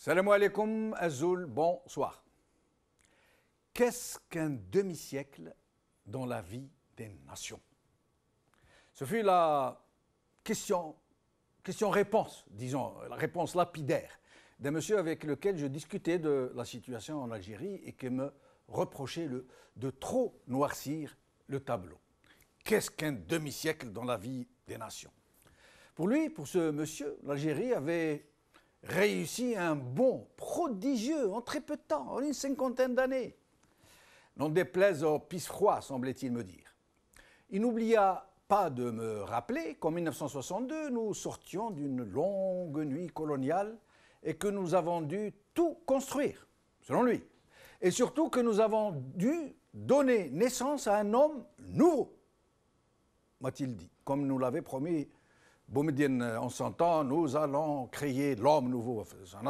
Salam alaikum, Azoul, bonsoir. Qu'est-ce qu'un demi-siècle dans la vie des nations? Ce fut la question-réponse, disons, la réponse lapidaire d'un monsieur avec lequel je discutais de la situation en Algérie et qui me reprochait de trop noircir le tableau. Qu'est-ce qu'un demi-siècle dans la vie des nations? Pour lui, pour ce monsieur, l'Algérie avait réussi un bond prodigieux en très peu de temps, en une cinquantaine d'années. N'en déplaise au pisse-froid, semblait-il me dire. Il n'oublia pas de me rappeler qu'en 1962, nous sortions d'une longue nuit coloniale et que nous avons dû tout construire, selon lui. Et surtout que nous avons dû donner naissance à un homme nouveau, m'a-t-il dit, comme nous l'avait promis Boumediene en son temps, nous allons créer l'homme nouveau.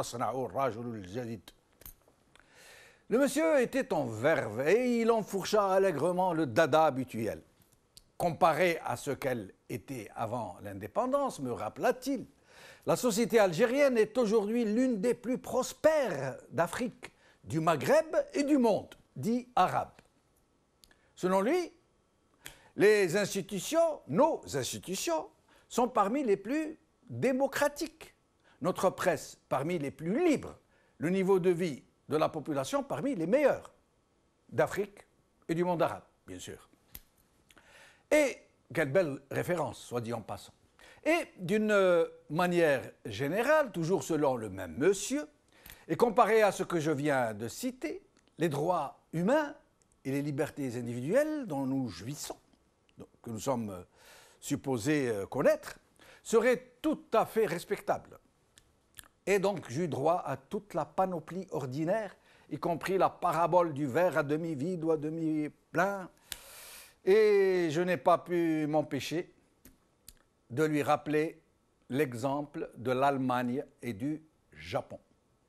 Le monsieur était en verve et il enfourcha allègrement le dada habituel. Comparé à ce qu'elle était avant l'indépendance, me rappela-t-il, la société algérienne est aujourd'hui l'une des plus prospères d'Afrique, du Maghreb et du monde, dit arabe. Selon lui, les institutions, nos institutions, sont parmi les plus démocratiques, notre presse parmi les plus libres, le niveau de vie de la population parmi les meilleurs d'Afrique et du monde arabe, bien sûr. Et quelle belle référence, soit dit en passant. Et d'une manière générale, toujours selon le même monsieur, et comparé à ce que je viens de citer, les droits humains et les libertés individuelles dont nous jouissons, que nous sommes supposés connaître, seraient tout à fait respectables. Et donc j'eus droit à toute la panoplie ordinaire, y compris la parabole du verre à demi vide ou à demi plein, et je n'ai pas pu m'empêcher de lui rappeler l'exemple de l'Allemagne et du Japon.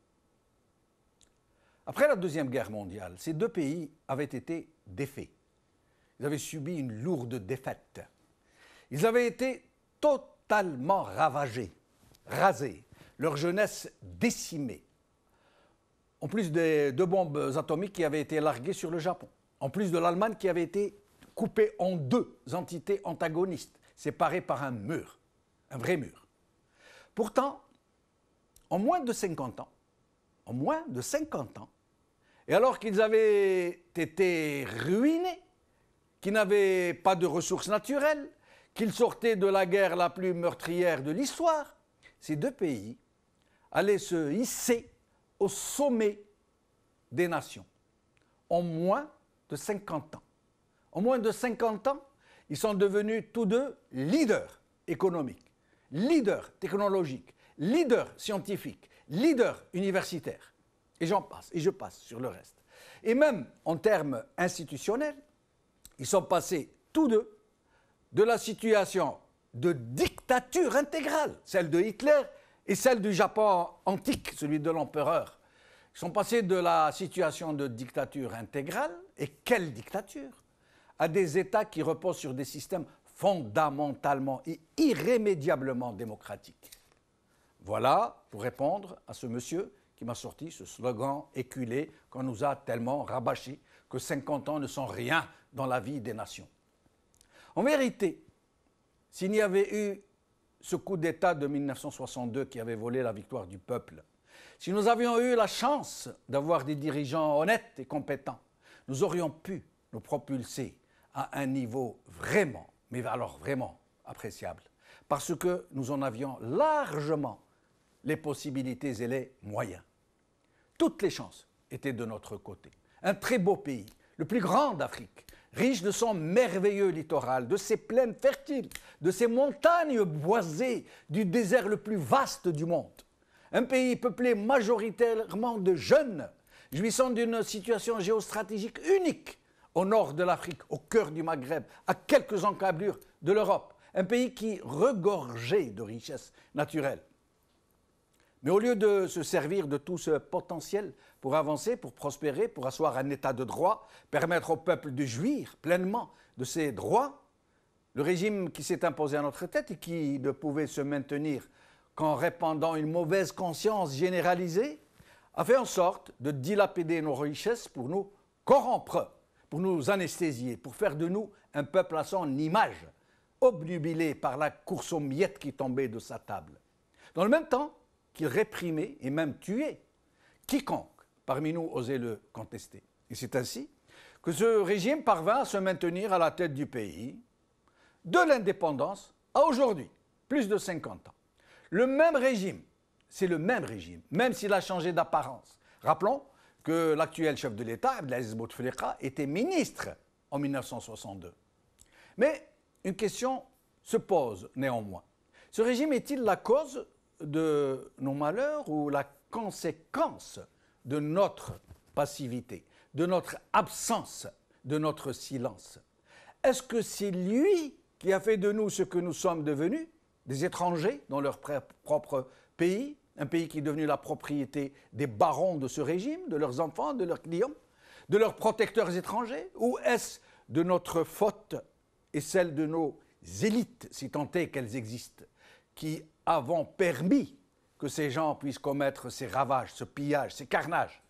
Après la Deuxième Guerre mondiale, ces deux pays avaient été défaits. Ils avaient subi une lourde défaite. Ils avaient été totalement ravagés, rasés, leur jeunesse décimée. En plus des deux bombes atomiques qui avaient été larguées sur le Japon, en plus de l'Allemagne qui avait été coupée en deux entités antagonistes, séparées par un mur, un vrai mur. Pourtant, en moins de 50 ans, et alors qu'ils avaient été ruinés, qu'ils n'avaient pas de ressources naturelles, qu'ils sortaient de la guerre la plus meurtrière de l'histoire, ces deux pays allaient se hisser au sommet des nations en moins de 50 ans. En moins de 50 ans, ils sont devenus tous deux leaders économiques, leaders technologiques, leaders scientifiques, leaders universitaires. Et j'en passe, et je passe sur le reste. Et même en termes institutionnels, ils sont passés tous deux de la situation de dictature intégrale, celle de Hitler et celle du Japon antique, celui de l'empereur. Ils sont passés de la situation de dictature intégrale, et quelle dictature, à des États qui reposent sur des systèmes fondamentalement et irrémédiablement démocratiques. Voilà pour répondre à ce monsieur qui m'a sorti ce slogan éculé qu'on nous a tellement rabâché que 50 ans ne sont rien dans la vie des nations. En vérité, s'il n'y avait eu ce coup d'État de 1962 qui avait volé la victoire du peuple, si nous avions eu la chance d'avoir des dirigeants honnêtes et compétents, nous aurions pu nous propulser à un niveau vraiment, mais alors vraiment appréciable, parce que nous en avions largement les possibilités et les moyens. Toutes les chances étaient de notre côté. Un très beau pays, le plus grand d'Afrique, riche de son merveilleux littoral, de ses plaines fertiles, de ses montagnes boisées, du désert le plus vaste du monde. Un pays peuplé majoritairement de jeunes, jouissant d'une situation géostratégique unique au nord de l'Afrique, au cœur du Maghreb, à quelques encablures de l'Europe. Un pays qui regorgeait de richesses naturelles. Mais au lieu de se servir de tout ce potentiel pour avancer, pour prospérer, pour asseoir un état de droit, permettre au peuple de jouir pleinement de ses droits, le régime qui s'est imposé à notre tête et qui ne pouvait se maintenir qu'en répandant une mauvaise conscience généralisée, a fait en sorte de dilapider nos richesses pour nous corrompre, pour nous anesthésier, pour faire de nous un peuple à son image, obnubilé par la course aux miettes qui tombait de sa table. Dans le même temps qu'il réprimait et même tuait quiconque parmi nous osait le contester. Et c'est ainsi que ce régime parvint à se maintenir à la tête du pays de l'indépendance à aujourd'hui, plus de 50 ans. Le même régime, c'est le même régime, même s'il a changé d'apparence. Rappelons que l'actuel chef de l'État, Abdelaziz Bouteflika, était ministre en 1962. Mais une question se pose néanmoins. Ce régime est-il la cause de nos malheurs ou la conséquence de notre passivité, de notre absence, de notre silence? Est-ce que c'est lui qui a fait de nous ce que nous sommes devenus, des étrangers dans leur propre pays, un pays qui est devenu la propriété des barons de ce régime, de leurs enfants, de leurs clients, de leurs protecteurs étrangers? Ou est-ce de notre faute et celle de nos élites, si tant est qu'elles existent, qui avons permis que ces gens puissent commettre ces ravages, ce pillage, ces carnages?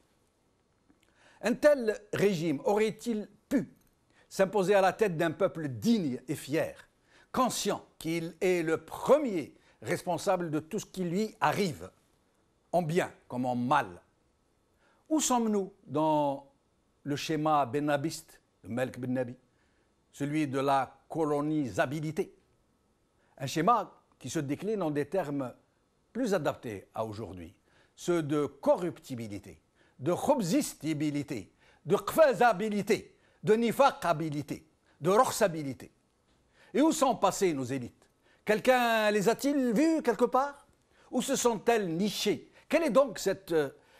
Un tel régime aurait-il pu s'imposer à la tête d'un peuple digne et fier, conscient qu'il est le premier responsable de tout ce qui lui arrive, en bien comme en mal? Où sommes-nous dans le schéma benabiste de Melk Ben Nabi, celui de la colonisabilité? Un schéma qui se décline en des termes plus adaptés à aujourd'hui, ceux de corruptibilité, de khobzistibilité, de kfazabilité, de nifaqabilité, de roxabilité. Et où sont passées nos élites? Quelqu'un les a-t-il vues quelque part? Où se sont-elles nichées? Quelle est donc cette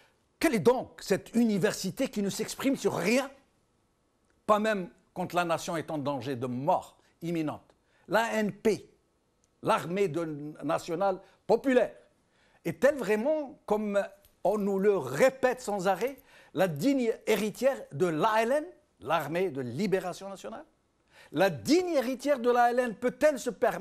université qui ne s'exprime sur rien? Pas même quand la nation est en danger de mort imminente. L'ANP, l'armée nationale populaire, est-elle vraiment, comme on nous le répète sans arrêt, la digne héritière de l'ALN, l'armée de libération nationale? La digne héritière de l'ALN peut-elle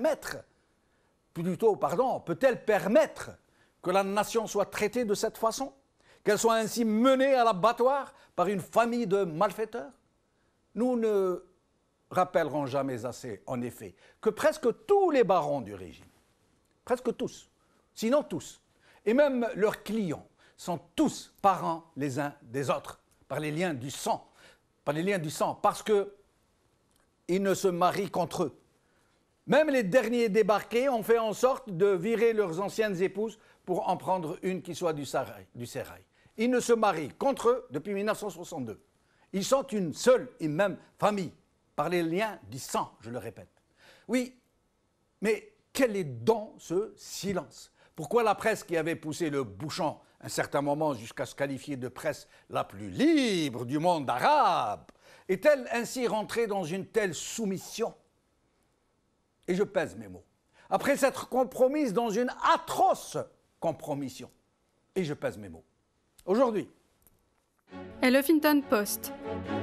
peut-elle permettre que la nation soit traitée de cette façon? Qu'elle soit ainsi menée à l'abattoir par une famille de malfaiteurs? Nous ne rappellerons jamais assez, en effet, que presque tous les barons du régime, presque tous, sinon tous, et même leurs clients, sont tous parents les uns des autres, par les liens du sang, parce qu'ils ne se marient qu'entre eux. Même les derniers débarqués ont fait en sorte de virer leurs anciennes épouses pour en prendre une qui soit du sérail. Ils ne se marient qu'entre eux depuis 1962. Ils sont une seule et même famille, par les liens du sang, je le répète. Oui, mais quel est donc ce silence? Pourquoi la presse qui avait poussé le bouchon à un certain moment jusqu'à se qualifier de presse la plus libre du monde arabe est-elle ainsi rentrée dans une telle soumission? Et je pèse mes mots. Après s'être compromise dans une atroce compromission. Et je pèse mes mots. Aujourd'hui. El Huffington Post.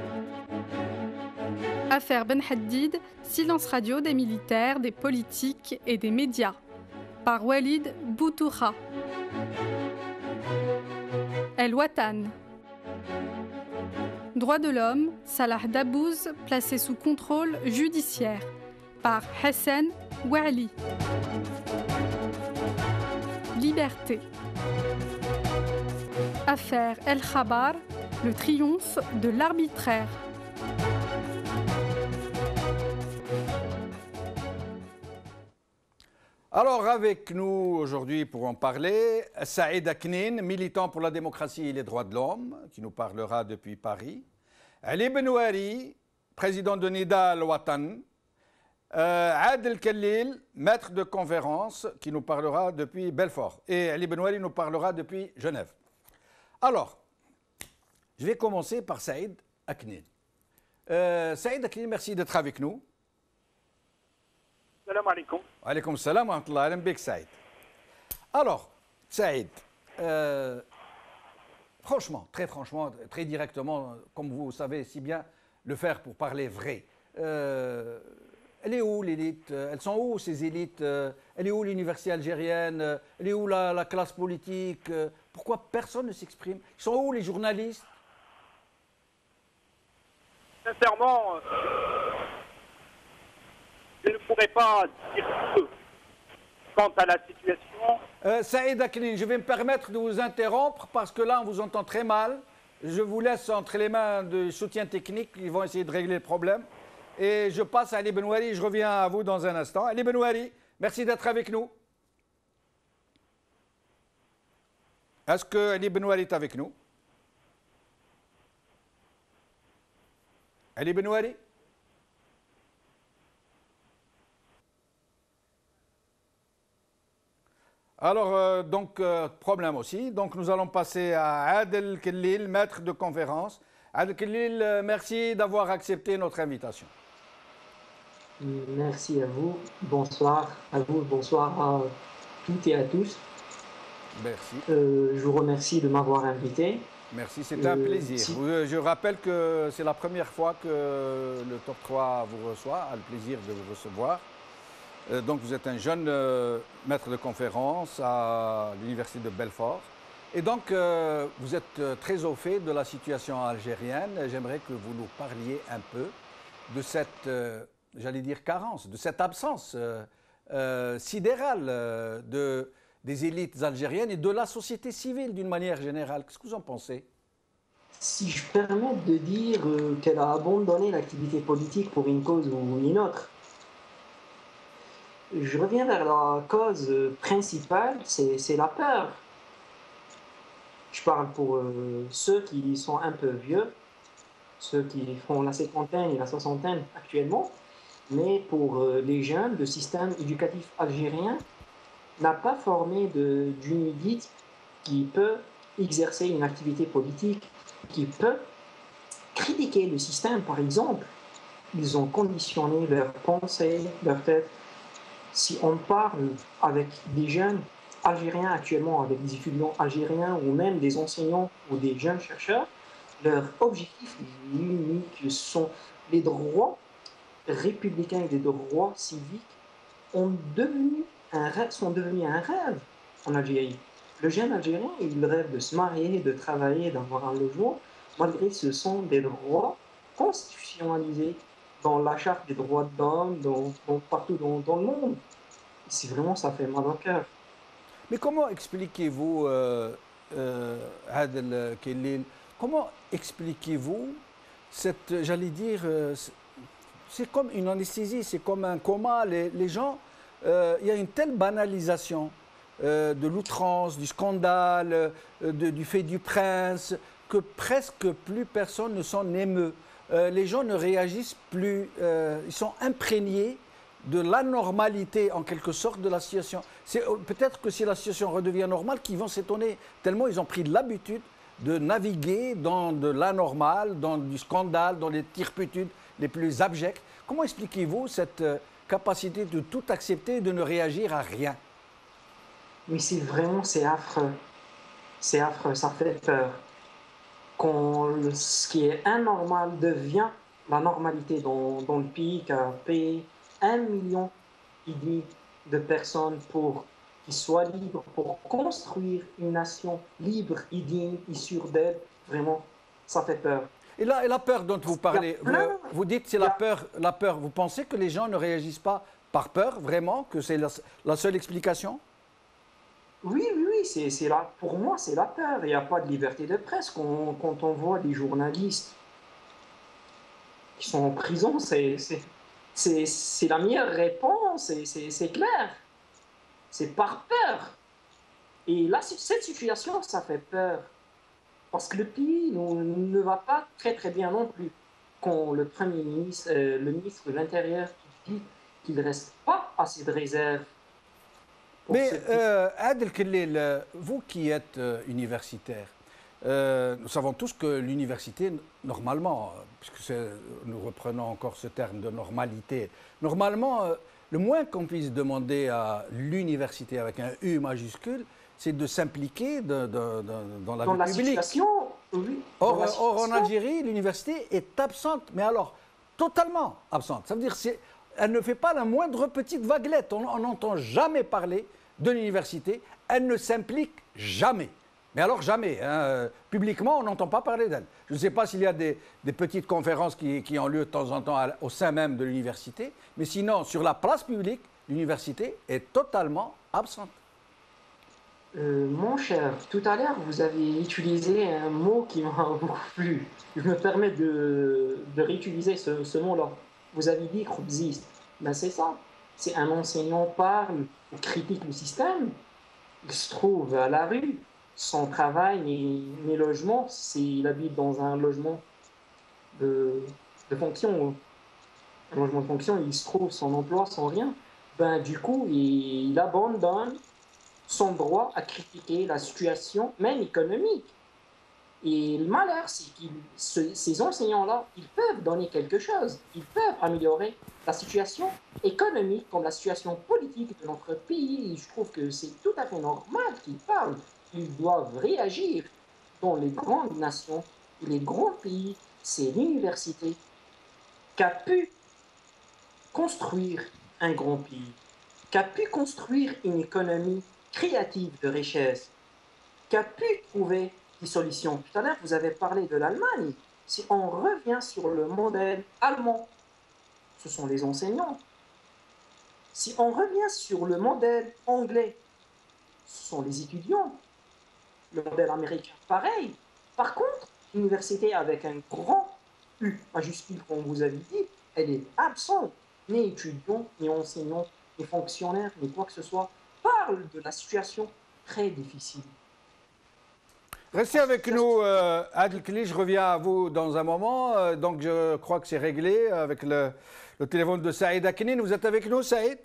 Affaire Ben Haddad, silence radio des militaires, des politiques et des médias. Par Walid Boutouha. El Watan. Droits de l'homme, Salah Dabbouz placé sous contrôle judiciaire. Par Hassan Ouali. Liberté. Affaire El Khabar, le triomphe de l'arbitraire. Alors avec nous aujourd'hui pour en parler, Saïd Aknin, militant pour la démocratie et les droits de l'homme, qui nous parlera depuis Paris. Ali Benouari, président de Nida Al-Watan. Adel Khalil, maître de conférence, qui nous parlera depuis Belfort. Et Ali Benouari nous parlera depuis Genève. Alors, je vais commencer par Saïd Aknin. Saïd Aknin, merci d'être avec nous. Salam alaikum. Alaykoum salam wa rahmatullah. Alam bik Saïd. Alors, Saïd, franchement, très directement, comme vous savez si bien le faire pour parler vrai, elle est où l'élite? Elles sont où ces élites? Elle est où l'université algérienne? Elle est où la classe politique? Pourquoi personne ne s'exprime? Ils sont où les journalistes? Sincèrement, je ne pourrais pas dire peu quant à la situation. Saïd Aklin, je vais me permettre de vous interrompre parce que là, on vous entend très mal. Je vous laisse entre les mains de soutien technique. Ils vont essayer de régler le problème. Et je passe à Ali Benouari. Je reviens à vous dans un instant. Ali Benouari, merci d'être avec nous. Est-ce que Ali Benouari est avec nous? Ali Benouari? Alors, problème aussi. Donc, nous allons passer à Adel Kellil, maître de conférence. Adel Kellil, merci d'avoir accepté notre invitation. Merci à vous. Bonsoir à vous. Bonsoir à toutes et à tous. Merci. Je vous remercie de m'avoir invité. Merci, c'est un plaisir. Je rappelle que c'est la première fois que le Top 3 vous reçoit, a le plaisir de vous recevoir. Donc vous êtes un jeune maître de conférence à l'Université de Belfort. Et donc vous êtes très au fait de la situation algérienne. J'aimerais que vous nous parliez un peu de cette, j'allais dire carence, de cette absence sidérale des élites algériennes et de la société civile d'une manière générale. Qu'est-ce que vous en pensez? Si je permets de dire qu'elle a abandonné l'activité politique pour une cause ou une autre, je reviens vers la cause principale, c'est la peur. Je parle pour ceux qui sont un peu vieux, ceux qui font la cinquantaine et la soixantaine actuellement, mais pour les jeunes, le système éducatif algérien n'a pas formé d'une élite qui peut exercer une activité politique, qui peut critiquer le système, par exemple. Ils ont conditionné leurs pensées, leur tête. Si on parle avec des jeunes algériens actuellement, avec des étudiants algériens ou même des enseignants ou des jeunes chercheurs, leur objectif unique sont les droits républicains et les droits civiques sont devenus un rêve en Algérie. Le jeune Algérien, il rêve de se marier, de travailler, d'avoir un logement, malgré que ce sont des droits constitutionnalisés dans la charte des droits de l'homme, partout dans le monde. C'est vraiment, ça fait mal au cœur. Mais comment expliquez-vous, Adel Kellil, comment expliquez-vous cette, j'allais dire, c'est comme une anesthésie, c'est comme un coma. Les gens, il y a une telle banalisation de l'outrance, du scandale, du fait du prince, que presque plus personne ne s'en émeut. Les gens ne réagissent plus, ils sont imprégnés de l'anormalité en quelque sorte de la situation. Peut-être que si la situation redevient normale, qu'ils vont s'étonner, tellement ils ont pris l'habitude de naviguer dans de l'anormal, dans du scandale, dans les turpitudes les plus abjects. Comment expliquez-vous cette capacité de tout accepter et de ne réagir à rien? Mais c'est affreux. C'est affreux, ça fait peur. Quand ce qui est anormal devient la normalité dans le pays qui a payé 1,5 million de personnes pour qu'ils soient libres, pour construire une nation libre et digne et sûre d'elle, vraiment, ça fait peur. Et la peur dont vous parlez, vous dites que c'est la peur. Vous pensez que les gens ne réagissent pas par peur, vraiment, que c'est la seule explication? Oui, pour moi, c'est la peur. Il n'y a pas de liberté de presse. Quand on voit des journalistes qui sont en prison, c'est la meilleure réponse, c'est clair. C'est par peur. Et là, cette situation, ça fait peur. Parce que le pays ne va pas très très bien non plus. Quand le Premier ministre, le ministre de l'Intérieur dit qu'il ne reste pas assez de réserves. Mais Adel Kellil, vous qui êtes universitaire, nous savons tous que l'université, normalement, puisque nous reprenons encore ce terme de normalité, normalement, le moins qu'on puisse demander à l'université avec un U majuscule, c'est de s'impliquer dans la vie publique. Oui, or, en Algérie, l'université est absente, mais alors totalement absente. Ça veut dire qu'elle ne fait pas la moindre petite vaguelette. On n'entend jamais parler de l'université. Elle ne s'implique jamais. Mais alors jamais. Hein. Publiquement, on n'entend pas parler d'elle. Je ne sais pas s'il y a des petites conférences qui ont lieu de temps en temps au sein même de l'université, mais sinon, sur la place publique, l'université est totalement absente. Mon cher, tout à l'heure, vous avez utilisé un mot qui m'a beaucoup plu. Je me permets de réutiliser ce mot-là. Vous avez dit khubziste. Ben c'est ça. C'est un enseignant parle, critique le système, il se trouve à la rue, son travail, mes logements, il habite dans un logement de fonction. Un logement de fonction, il se trouve son emploi sans rien. Ben, du coup, il abandonne son droit à critiquer la situation, même économique. Et le malheur, c'est que ces enseignants-là, ils peuvent donner quelque chose. Ils peuvent améliorer la situation économique comme la situation politique de notre pays. Et je trouve que c'est tout à fait normal qu'ils parlent. Ils doivent réagir. Dans les grandes nations et les grands pays, c'est l'université qui a pu construire un grand pays, qui a pu construire une économie créative de richesse, qui a pu trouver des solutions. Tout à l'heure, vous avez parlé de l'Allemagne. Si on revient sur le modèle allemand, ce sont les enseignants. Si on revient sur le modèle anglais, ce sont les étudiants. Le modèle américain, pareil. Par contre, l'université avec un grand U majuscule, comme vous avez dit, elle est absente. Ni étudiants, ni enseignants, ni fonctionnaires, ni quoi que ce soit, parlent de la situation très difficile. Restez avec nous, Adel Kli, je reviens à vous dans un moment. Donc je crois que c'est réglé avec le téléphone de Saïd Akinin. Vous êtes avec nous, Saïd?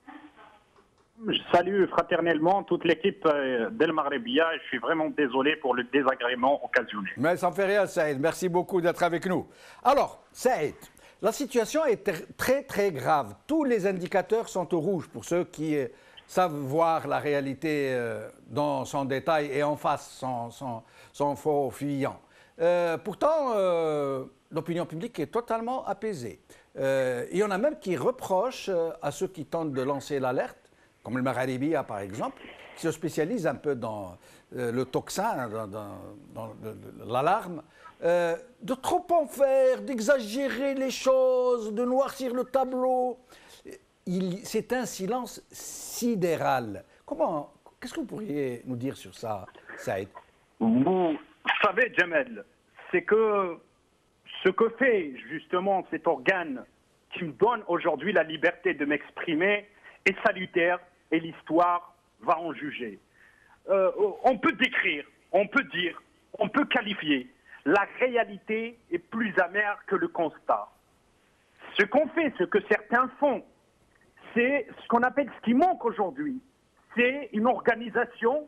Je salue fraternellement toute l'équipe d'El Maghrebia et je suis vraiment désolé pour le désagrément occasionné. Mais ça ne fait rien, Saïd. Merci beaucoup d'être avec nous. Alors, Saïd, la situation est très, très grave. Tous les indicateurs sont au rouge pour ceux qui savent voir la réalité dans son détail et en face, sans faux fuyant. Pourtant, l'opinion publique est totalement apaisée. Il y en a même qui reprochent à ceux qui tentent de lancer l'alerte, comme le Maghrébia par exemple, qui se spécialise un peu dans le tocsin, dans l'alarme, de trop en faire, d'exagérer les choses, de noircir le tableau. C'est un silence sidéral. Qu'est-ce que vous pourriez nous dire sur ça, Saïd? Vous savez, Jamel, c'est que ce que fait justement cet organe qui me donne aujourd'hui la liberté de m'exprimer est salutaire et l'histoire va en juger. On peut décrire, on peut dire, on peut qualifier. La réalité est plus amère que le constat. Ce qu'on fait, ce que certains font, c'est ce qu'on appelle, ce qui manque aujourd'hui, c'est une organisation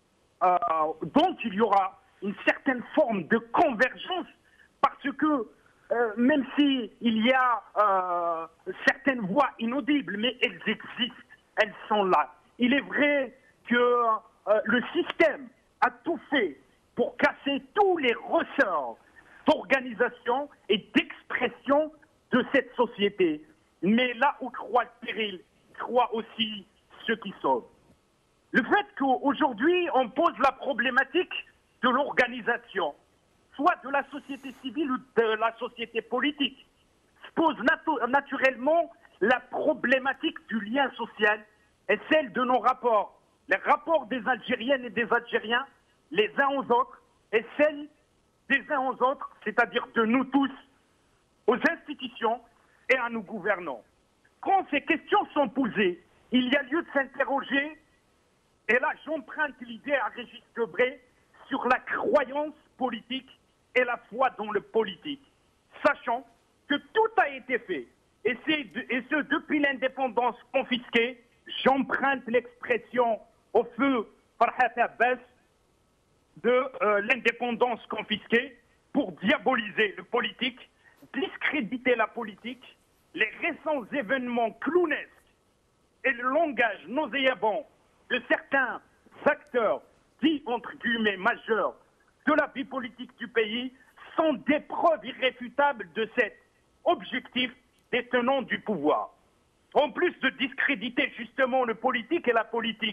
dont il y aura une certaine forme de convergence, parce que même s'il y a certaines voix inaudibles, mais elles existent, elles sont là. Il est vrai que le système a tout fait pour casser tous les ressorts d'organisation et d'expression de cette société. Mais là où croit le péril, croit aussi ceux qui sauvent. Le fait qu'aujourd'hui, on pose la problématique de l'organisation, soit de la société civile ou de la société politique, se pose naturellement la problématique du lien social et celle de nos rapports, les rapports des Algériennes et des Algériens, les uns aux autres, et celle des uns aux autres, c'est-à-dire de nous tous, aux institutions et à nos gouvernants. Quand ces questions sont posées, il y a lieu de s'interroger, et là j'emprunte l'idée à Régis Debray, sur la croyance politique et la foi dans le politique, sachant que tout a été fait, et ce depuis l'indépendance confisquée. J'emprunte l'expression au feu Farhat Abbas de l'indépendance confisquée pour diaboliser le politique, discréditer la politique, les récents événements clownesques et le langage nauséabond de certains acteurs dits entre guillemets majeurs de la vie politique du pays sont des preuves irréfutables de cet objectif des tenants du pouvoir. En plus de discréditer justement le politique et la politique,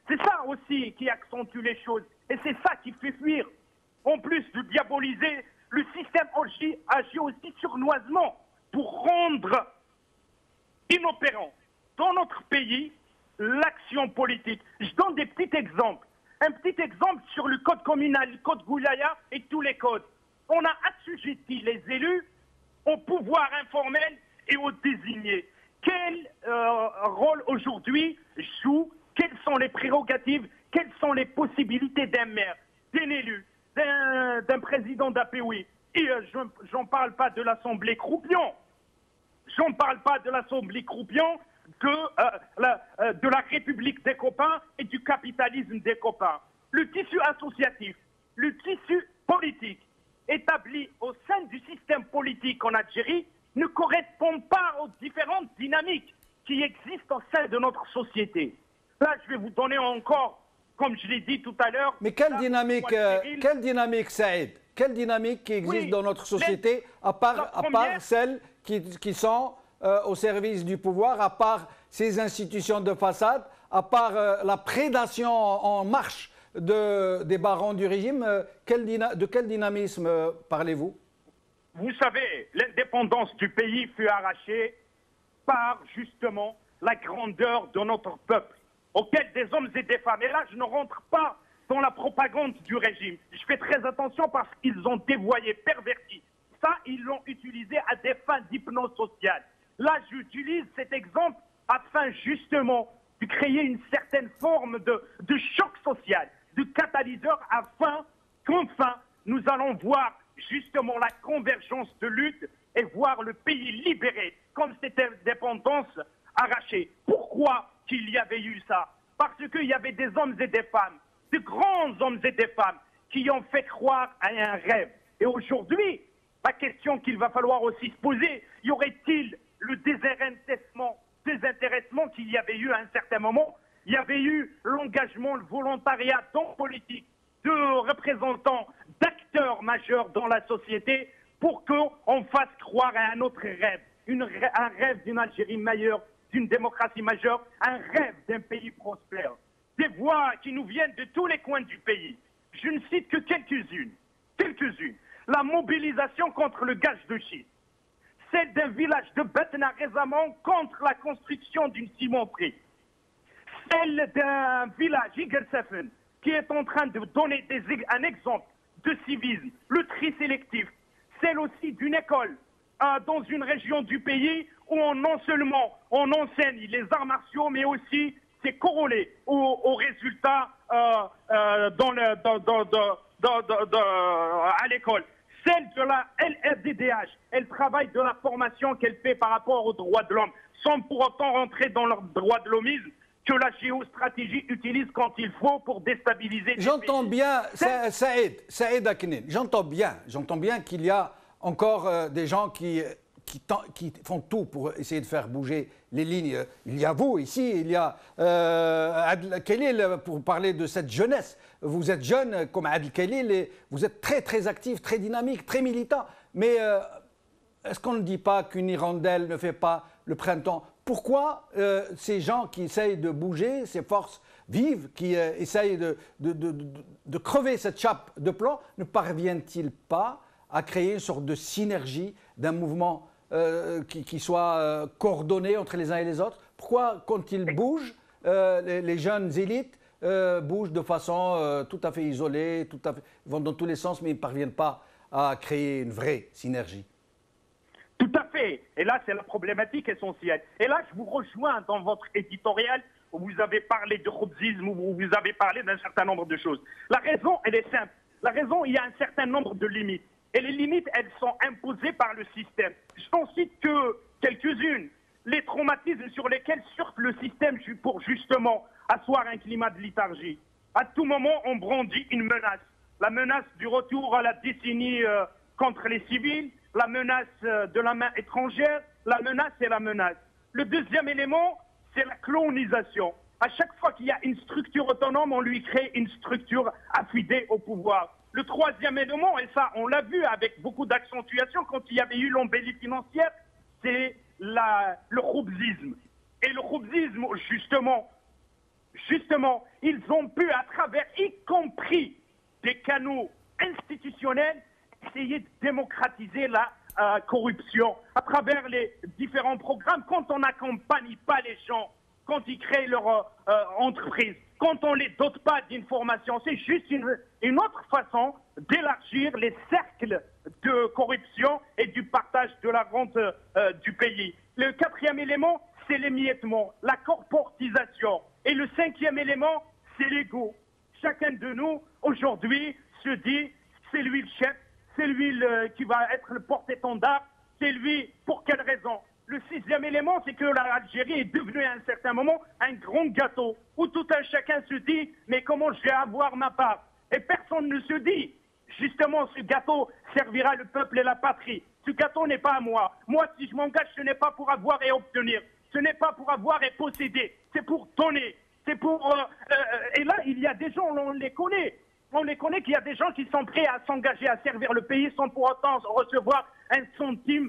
C'est ça aussi qui accentue les choses. Et c'est ça qui fait fuir. En plus de diaboliser, le système agit aussi sournoisement pour rendre inopérant dans notre pays l'action politique. Je donne des petits exemples. Un petit exemple sur le code communal, le code Goulaya et tous les codes. On a assujetti les élus au pouvoir informel et au désigné. Quel rôle aujourd'hui joue? Quelles sont les prérogatives? Quelles sont les possibilités d'un maire, d'un élu, d'un président d'APOI? Et j'en parle pas de l'Assemblée Croupion. J'en parle pas de l'Assemblée Croupion, de la République des copains et du capitalisme des copains. Le tissu associatif, le tissu politique établi au sein du système politique en Algérie ne correspond pas aux différentes dynamiques qui existent au sein de notre société. Là, je vais vous donner encore, comme je l'ai dit tout à l'heure... Mais quelle dynamique, Saïd? Quelle dynamique qui existe dans notre société, à part celles qui sont au service du pouvoir, à part ces institutions de façade, à part la prédation en marche des barons du régime, de quel dynamisme parlez-vous? Vous savez, l'indépendance du pays fut arrachée par justement la grandeur de notre peuple, auquel des hommes et des femmes, et là je ne rentre pas dans la propagande du régime, je fais très attention parce qu'ils ont dévoyé, perverti, ça ils l'ont utilisé à des fins d'hypnose sociale. Là j'utilise cet exemple afin justement de créer une certaine forme de choc social, de catalyseur afin qu'enfin nous allons voir justement la convergence de lutte et voir le pays libéré comme cette indépendance arrachée. Pourquoi qu'il y avait eu ça? Parce qu'il y avait des hommes et des femmes, de grands hommes et des femmes qui ont fait croire à un rêve. Et aujourd'hui, la question qu'il va falloir aussi se poser, y aurait-il le désintéressement qu'il y avait eu à un certain moment? Il y avait eu l'engagement, le volontariat dans la politique de représentants, d'acteurs majeurs dans la société pour qu'on fasse croire à un autre rêve, un rêve d'une Algérie meilleure, d'une démocratie majeure, un rêve d'un pays prospère. Des voix qui nous viennent de tous les coins du pays. Je ne cite que quelques-unes. La mobilisation contre le gaz de schiste. Celle d'un village de Betna récemment contre la construction d'une cimenterie. Celle d'un village, Igersefen, qui est en train de donner un exemple de civisme, le tri sélectif. Celle aussi d'une école dans une région du pays où non seulement on enseigne les arts martiaux, mais aussi c'est corrélé aux résultats à l'école. Celle de la LFDDH, elle travaille de la formation qu'elle fait par rapport aux droits de l'homme, sans pour autant rentrer dans leur droit de l'homisme que la géostratégie utilise quand il faut pour déstabiliser. J'entends bien, Saïd Aknin, j'entends bien qu'il y a encore des gens qui font tout pour essayer de faire bouger les lignes. Il y a vous ici, il y a Adel Khalil, pour parler de cette jeunesse. Vous êtes jeune comme Adel Khalil et vous êtes très très actif, très dynamique, très militant. Mais est-ce qu'on ne dit pas qu'une hirondelle ne fait pas le printemps? Pourquoi ces gens qui essayent de bouger, ces forces vives qui essayent de crever cette chape de plomb, ne parviennent-ils pas à créer une sorte de synergie d'un mouvement qui soit coordonné entre les uns et les autres? Pourquoi, quand ils bougent, les jeunes élites bougent de façon tout à fait isolée, ils vont dans tous les sens, mais ils ne parviennent pas à créer une vraie synergie? Tout à fait. Et là, c'est la problématique essentielle. Et là, je vous rejoins dans votre éditorial où vous avez parlé de khoubzisme, où vous avez parlé d'un certain nombre de choses. La raison, elle est simple. La raison, il y a un certain nombre de limites. Et les limites, elles sont imposées par le système. Je n'en cite que quelques-unes. Les traumatismes sur lesquels surfe le système pour justement asseoir un climat de léthargie. À tout moment, on brandit une menace. La menace du retour à la décennie contre les civils, la menace de la main étrangère, la menace et la menace. Le deuxième élément, c'est la colonisation. À chaque fois qu'il y a une structure autonome, on lui crée une structure affidée au pouvoir. Le troisième élément, et ça on l'a vu avec beaucoup d'accentuation quand il y avait eu l'embellie financière, c'est le khoubzisme. Et le khoubzisme, justement, justement, ils ont pu, à travers, y compris des canaux institutionnels, essayer de démocratiser la corruption à travers les différents programmes. Quand on n'accompagne pas les gens, quand ils créent leur entreprise, quand on ne les dote pas d'informations, c'est juste une autre façon d'élargir les cercles de corruption et du partage de la rente du pays. Le quatrième élément, c'est l'émiettement, la corporatisation. Et le cinquième élément, c'est l'ego. Chacun de nous, aujourd'hui, se dit, c'est lui le chef, c'est lui qui va être le porte-étendard, c'est lui, pour quelle raison? Le sixième élément, c'est que l'Algérie est devenue à un certain moment un grand gâteau, où tout un chacun se dit, mais comment je vais avoir ma part? Et personne ne se dit, justement, ce gâteau servira le peuple et la patrie. Ce gâteau n'est pas à moi. Moi, si je m'engage, ce n'est pas pour avoir et obtenir. Ce n'est pas pour avoir et posséder. C'est pour donner. C'est pour... et là, il y a des gens, on les connaît. On les connaît qu'il y a des gens qui sont prêts à s'engager à servir le pays sans pour autant recevoir un centime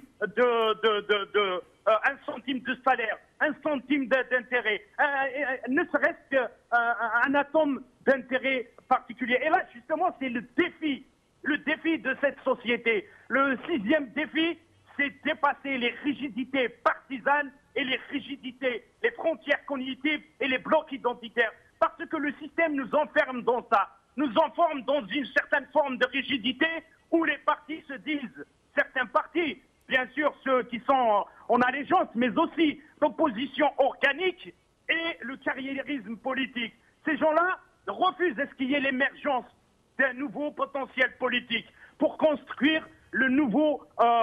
de salaire, un centime d'intérêt, ne serait-ce qu'un atome d'intérêt particulier. Et là, justement, c'est le défi de cette société. Le sixième défi, c'est dépasser les rigidités partisanes et les rigidités, les frontières cognitives et les blocs identitaires. Parce que le système nous enferme dans ça. Nous enferme dans une certaine forme de rigidité où les partis se disent, certains partis, bien sûr ceux qui sont en allégeance, mais aussi l'opposition organique et le carriérisme politique. Ces gens-là refusent qu'il y ait l'émergence d'un nouveau potentiel politique pour construire le nouveau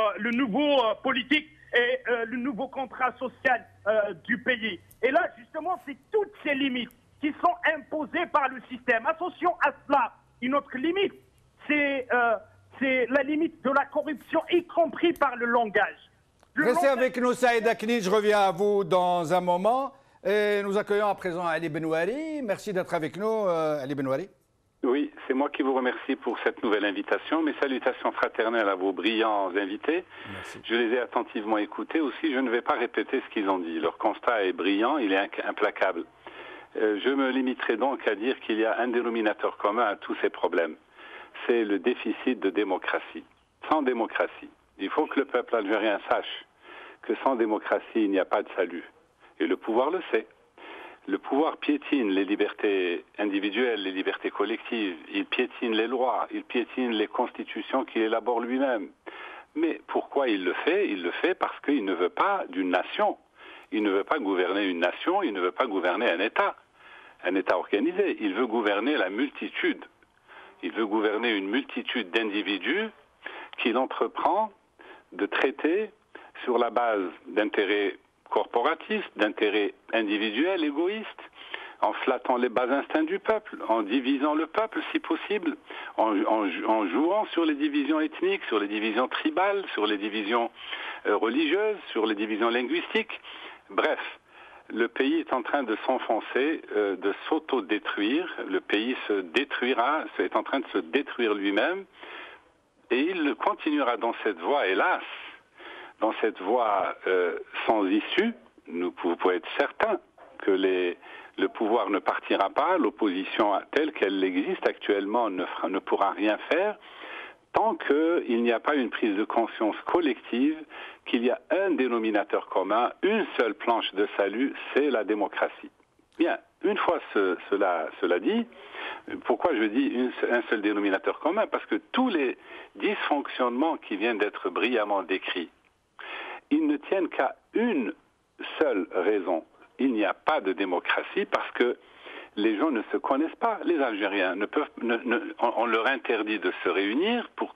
politique et le nouveau contrat social du pays. Et là, justement, c'est toutes ces limites qui sont imposées par le système. Associons à cela une autre limite, c'est la limite de la corruption, y compris par le langage. Restez avec nous, Saïd Akni, je reviens à vous dans un moment. Et nous accueillons à présent Ali Benouari. Merci d'être avec nous, Ali Benouari. Oui, c'est moi qui vous remercie pour cette nouvelle invitation. Mes salutations fraternelles à vos brillants invités. Merci. Je les ai attentivement écoutés aussi. Je ne vais pas répéter ce qu'ils ont dit. Leur constat est brillant, il est implacable. Je me limiterai donc à dire qu'il y a un dénominateur commun à tous ces problèmes. C'est le déficit de démocratie. Sans démocratie, il faut que le peuple algérien sache que sans démocratie, il n'y a pas de salut. Et le pouvoir le sait. Le pouvoir piétine les libertés individuelles, les libertés collectives, il piétine les lois, il piétine les constitutions qu'il élabore lui-même. Mais pourquoi il le fait? Il le fait parce qu'il ne veut pas d'une nation. Il ne veut pas gouverner une nation, il ne veut pas gouverner un État organisé. Il veut gouverner la multitude. Il veut gouverner une multitude d'individus qu'il entreprend de traiter sur la base d'intérêts corporatistes, d'intérêts individuels, égoïstes, en flattant les bas instincts du peuple, en divisant le peuple si possible, en jouant sur les divisions ethniques, sur les divisions tribales, sur les divisions religieuses, sur les divisions linguistiques. Bref, le pays est en train de s'enfoncer, de s'auto-détruire. Le pays se détruira, est en train de se détruire lui-même. Et il continuera dans cette voie, hélas, dans cette voie sans issue. Vous pouvez être certain que le pouvoir ne partira pas, l'opposition telle qu'elle existe actuellement ne pourra rien faire, tant qu'il n'y a pas une prise de conscience collective qu'il y a un dénominateur commun, une seule planche de salut, c'est la démocratie. Bien, une fois cela dit, pourquoi je dis un seul dénominateur commun? Parce que tous les dysfonctionnements qui viennent d'être brillamment décrits, ils ne tiennent qu'à une seule raison. Il n'y a pas de démocratie parce que les gens ne se connaissent pas. Les Algériens on leur interdit de se réunir pour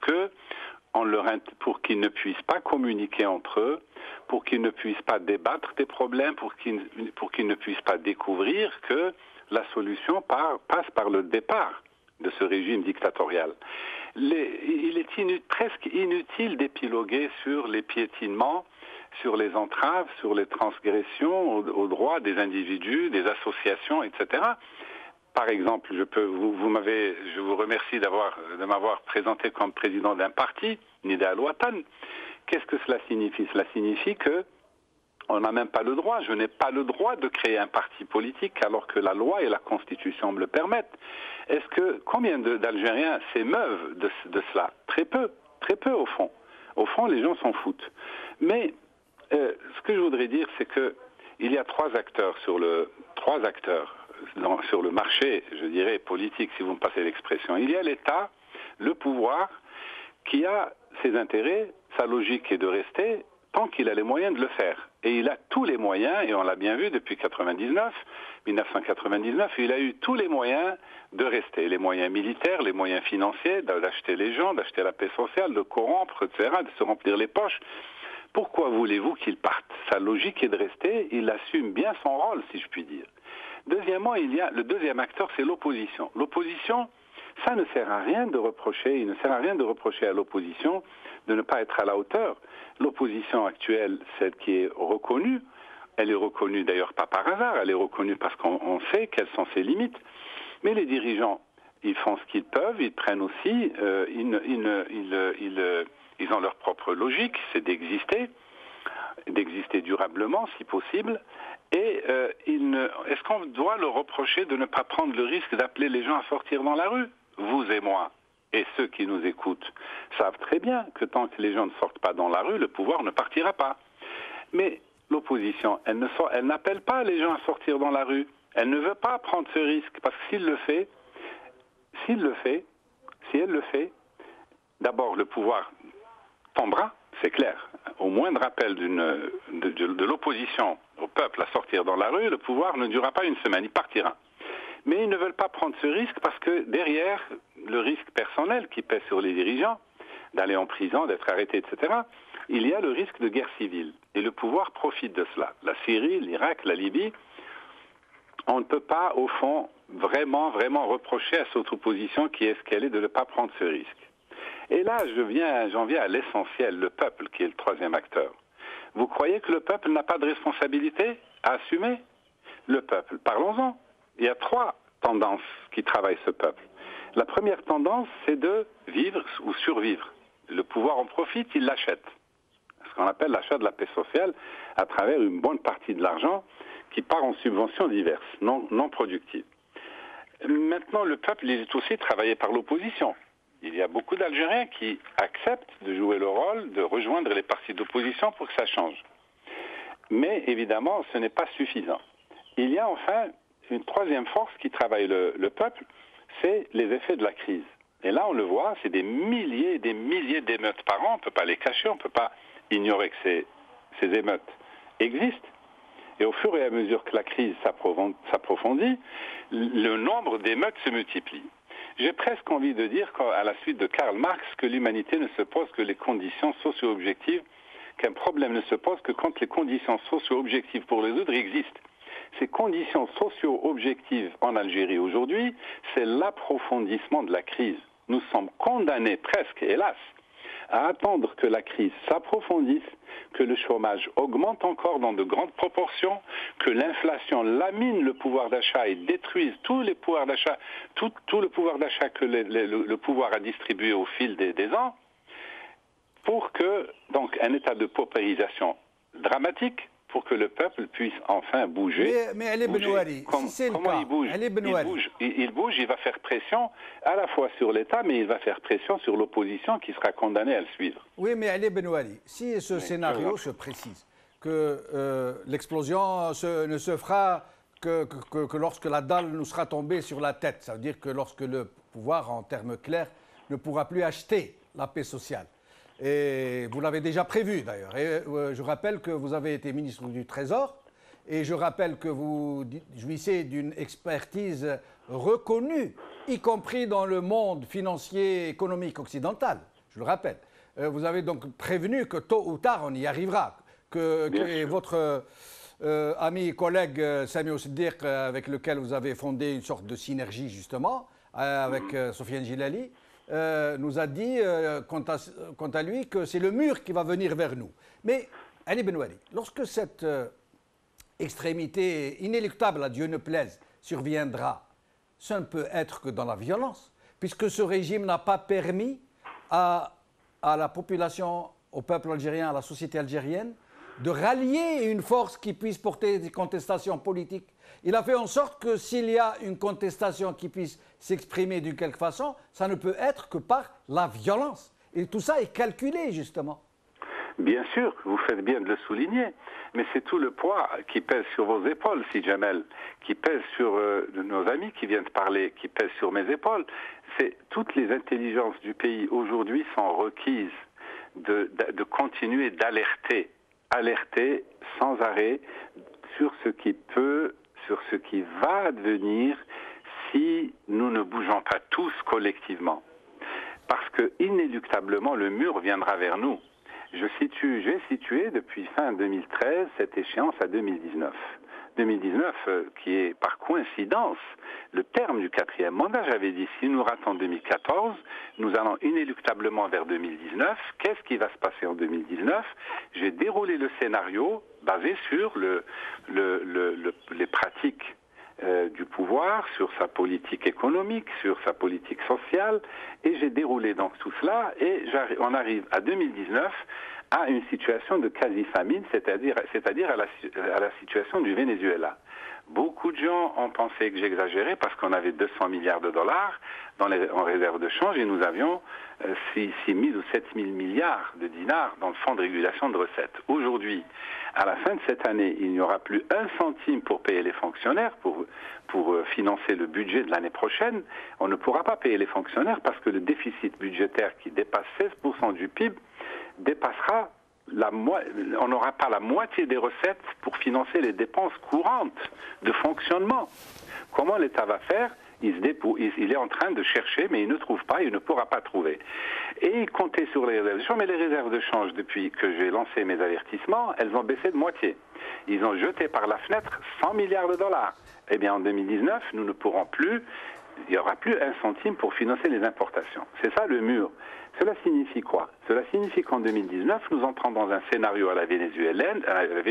qu'ils ne puissent pas communiquer entre eux, pour qu'ils ne puissent pas débattre des problèmes, pour qu'ils ne puissent pas découvrir que la solution passe par le départ de ce régime dictatorial. Il est presque inutile d'épiloguer sur les piétinements, sur les entraves, sur les transgressions aux droits des individus, des associations, etc. Par exemple, je vous remercie de m'avoir présenté comme président d'un parti, Nida Al-Watan. Qu'est-ce que cela signifie? Cela signifie que On n'a même pas le droit. Je n'ai pas le droit de créer un parti politique alors que la loi et la Constitution me le permettent. Combien d'Algériens s'émeuvent de cela? Très peu au fond. Au fond, les gens s'en foutent. Mais ce que je voudrais dire, c'est qu'il y a trois acteurs sur le marché, je dirais, politique, si vous me passez l'expression. Il y a l'État, le pouvoir, qui a ses intérêts, sa logique est de rester tant qu'il a les moyens de le faire. Et il a tous les moyens, et on l'a bien vu depuis 1999, il a eu tous les moyens de rester. Les moyens militaires, les moyens financiers, d'acheter les gens, d'acheter la paix sociale, de corrompre, etc., de se remplir les poches. Pourquoi voulez-vous qu'il parte? Sa logique est de rester, il assume bien son rôle, si je puis dire. Deuxièmement, le deuxième acteur, c'est l'opposition. L'opposition, ça ne sert à rien de reprocher, il ne sert à rien de reprocher à l'opposition de ne pas être à la hauteur. L'opposition actuelle, celle qui est reconnue, elle est reconnue d'ailleurs pas par hasard, elle est reconnue parce qu'on sait quelles sont ses limites. Mais les dirigeants, ils font ce qu'ils peuvent, ils prennent aussi, ils ont leur propre logique, c'est d'exister durablement si possible. Et est-ce qu'on doit le reprocher de ne pas prendre le risque d'appeler les gens à sortir dans la rue? Vous et moi, et ceux qui nous écoutent, savent très bien que tant que les gens ne sortent pas dans la rue, le pouvoir ne partira pas. Mais l'opposition, elle n'appelle pas les gens à sortir dans la rue. Elle ne veut pas prendre ce risque, parce que si elle le fait, d'abord le pouvoir tombera, c'est clair. Au moindre appel de l'opposition au peuple à sortir dans la rue, le pouvoir ne durera pas une semaine, il partira. Mais ils ne veulent pas prendre ce risque parce que derrière le risque personnel qui pèse sur les dirigeants, d'aller en prison, d'être arrêtés, etc., il y a le risque de guerre civile. Et le pouvoir profite de cela. La Syrie, l'Irak, la Libye, on ne peut pas, au fond, vraiment reprocher à cette opposition qui est ce qu'elle est de ne pas prendre ce risque. Et là, j'en viens à l'essentiel, le peuple qui est le troisième acteur. Vous croyez que le peuple n'a pas de responsabilité à assumer? Le peuple, parlons-en. Il y a trois tendances qui travaillent ce peuple. La première tendance, c'est de vivre ou survivre. Le pouvoir en profite, il l'achète. Ce qu'on appelle l'achat de la paix sociale à travers une bonne partie de l'argent qui part en subventions diverses, non productives. Maintenant, le peuple, il est aussi travaillé par l'opposition. Il y a beaucoup d'Algériens qui acceptent de jouer le rôle, de rejoindre les partis d'opposition pour que ça change. Mais évidemment, ce n'est pas suffisant. Il y a enfin une troisième force qui travaille le peuple, c'est les effets de la crise. Et là, on le voit, c'est des milliers et des milliers d'émeutes par an. On ne peut pas les cacher, on ne peut pas ignorer que ces émeutes existent. Et au fur et à mesure que la crise s'approfondit, le nombre d'émeutes se multiplie. J'ai presque envie de dire, à la suite de Karl Marx, que l'humanité ne se pose que les conditions socio-objectives, qu'un problème ne se pose que quand les conditions socio-objectives pour résoudre existent. Ces conditions socio-objectives en Algérie aujourd'hui, c'est l'approfondissement de la crise. Nous sommes condamnés presque, hélas, à attendre que la crise s'approfondisse, que le chômage augmente encore dans de grandes proportions, que l'inflation lamine le pouvoir d'achat et détruise tous les pouvoirs d'achat, tout le pouvoir d'achat que le pouvoir a distribué au fil des ans, pour que, donc, un état de paupérisation dramatique, pour que le peuple puisse enfin bouger. Mais Ali Benouari, si c'est le cas, il bouge, il va faire pression à la fois sur l'État, mais il va faire pression sur l'opposition qui sera condamnée à le suivre. Oui, mais Ali Benouari, si ce scénario se précise, que l'explosion ne se fera que lorsque la dalle nous sera tombée sur la tête, ça veut dire que lorsque le pouvoir, en termes clairs, ne pourra plus acheter la paix sociale. Et vous l'avez déjà prévu d'ailleurs. Et je rappelle que vous avez été ministre du Trésor et je rappelle que vous jouissez d'une expertise reconnue, y compris dans le monde financier et économique occidental. Je le rappelle. Vous avez donc prévenu que tôt ou tard on y arrivera. Et votre ami et collègue Sami Siddiq, avec lequel vous avez fondé une sorte de synergie justement, avec Sofiane Gilali, nous a dit, quant à lui, que c'est le mur qui va venir vers nous. Mais, Ali Benouari, lorsque cette extrémité inéluctable, à Dieu ne plaise, surviendra, ça ne peut être que dans la violence, puisque ce régime n'a pas permis à la population, au peuple algérien, à la société algérienne, de rallier une force qui puisse porter des contestations politiques. Il a fait en sorte que s'il y a une contestation qui puisse s'exprimer d'une quelque façon, ça ne peut être que par la violence. Et tout ça est calculé, justement. Bien sûr, vous faites bien de le souligner, mais c'est tout le poids qui pèse sur vos épaules, si Jamel, qui pèse sur nos amis qui viennent de parler, qui pèse sur mes épaules. Toutes les intelligences du pays aujourd'hui sont requises de continuer d'alerter, alerter sans arrêt sur ce qui peut, sur ce qui va advenir si nous ne bougeons pas tous collectivement. Parce que inéluctablement, le mur viendra vers nous. J'ai situé depuis fin 2013 cette échéance à 2019. 2019, qui est par coïncidence le terme du 4e mandat. J'avais dit, si nous ratons 2014, nous allons inéluctablement vers 2019. Qu'est-ce qui va se passer en 2019? J'ai déroulé le scénario basé sur les pratiques du pouvoir, sur sa politique économique, sur sa politique sociale, et j'ai déroulé donc tout cela, et on arrive à 2019 à une situation de quasi-famine, c'est-à-dire à la situation du Venezuela. Beaucoup de gens ont pensé que j'exagérais parce qu'on avait 200 milliards de dollars en réserve de change et nous avions 6 000 ou 7 000 milliards de dinars dans le fonds de régulation de recettes. Aujourd'hui, à la fin de cette année, il n'y aura plus un centime pour payer les fonctionnaires, pour financer le budget de l'année prochaine. On ne pourra pas payer les fonctionnaires parce que le déficit budgétaire qui dépasse 16% du PIB dépassera on n'aura pas la moitié des recettes pour financer les dépenses courantes de fonctionnement. Comment l'État va faire? Il est en train de chercher, mais il ne trouve pas, il ne pourra pas trouver. Et il comptait sur les réserves de change, mais les réserves de change, depuis que j'ai lancé mes avertissements, elles ont baissé de moitié. Ils ont jeté par la fenêtre 100 milliards de dollars. Eh bien, en 2019, nous ne pourrons plus, il n'y aura plus un centime pour financer les importations. C'est ça le mur. Cela signifie quoi? Cela signifie qu'en 2019, nous entrons dans un scénario à la vénézuélienne,